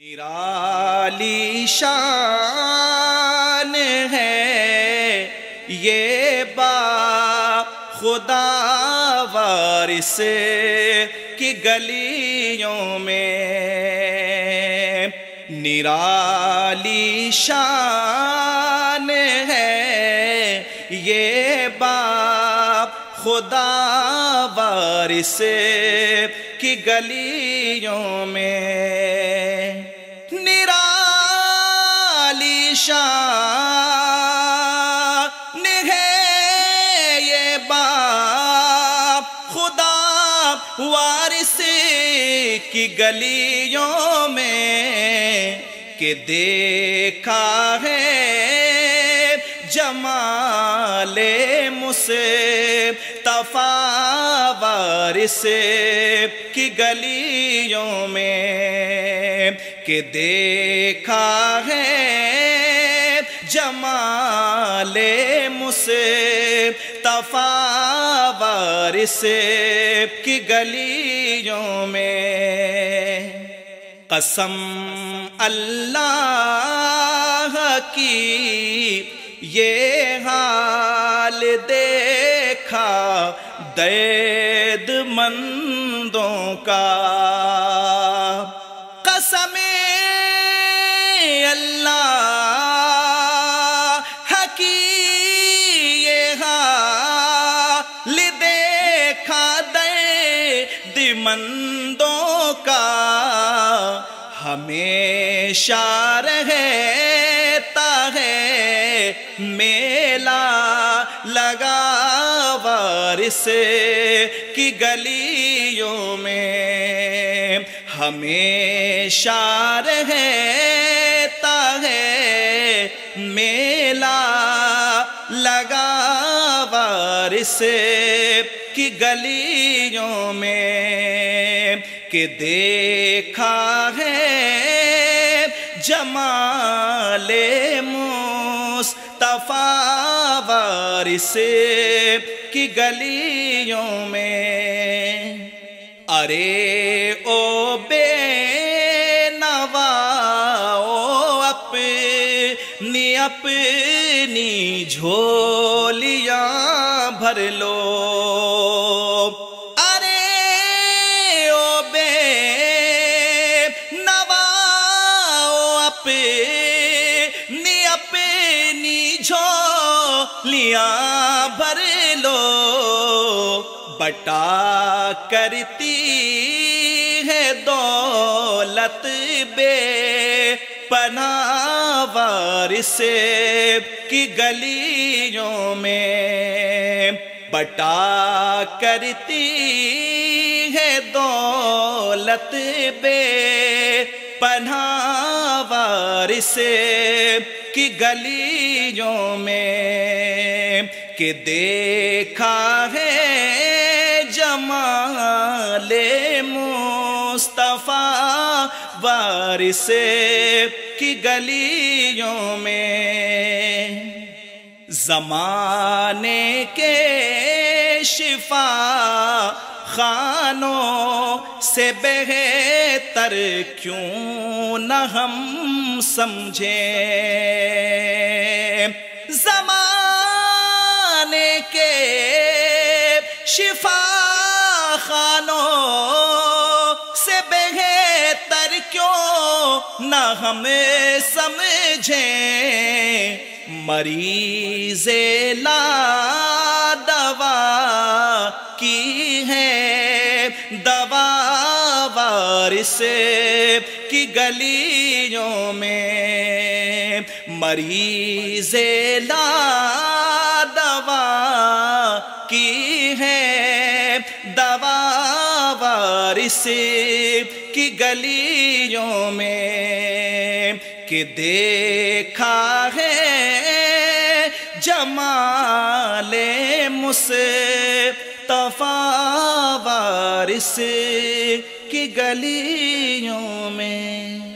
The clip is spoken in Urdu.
نرالی شان ہے یہ با خدا وارث کی گلیوں میں، نرالی شان ہے یہ با خدا وارث کی گلیوں میں، نرالی شان ہے یہ باپ خدا وارث کی گلیوں میں، کہ دیکھا ہے جمال مصطفیٰ وارث کی گلیوں میں، کہ دیکھا ہے جمال مصطفیٰ وارث کی گلیوں میں۔ قسم اللہ کی یہ حال دیکھا دید مندوں کا، قسم اللہ کی یہ حال دیکھا دید مندوں کا، ہمیشہ رہتا ہے میلہ لگا وارث کی گلیوں میں، ہمیشہ رہتا ہے میلہ لگا وارث کی گلیوں میں، کہ دیکھا ہے جمال مصطفیٰ وارث کی گلیوں میں۔ ارے او بے نواؤ اپنی اپنی جھولیاں بھر لو، اپنی جھولیاں بھر لو، بٹا کرتی ہے دولت بے پناہ وارث کی گلیوں میں، بٹا کرتی ہے دولت بے پناہ وارث کی گلیوں میں، کہ دیکھا ہے جمال مصطفیٰ وارث کی گلیوں میں۔ زمانے کے شفا خانوں سے بہتر کیوں نہ ہم سمجھیں، زمانے کے شفا خانوں سے بہتر کیوں نہ ہم سمجھیں، مریض لا دوا کی ہے دوا وارث کی گلیوں میں، مریض لا دوا کی ہے دوا وارث کی گلیوں میں، کہ دیکھا ہے جمال مصطفیٰ وارث کی گلیوں میں۔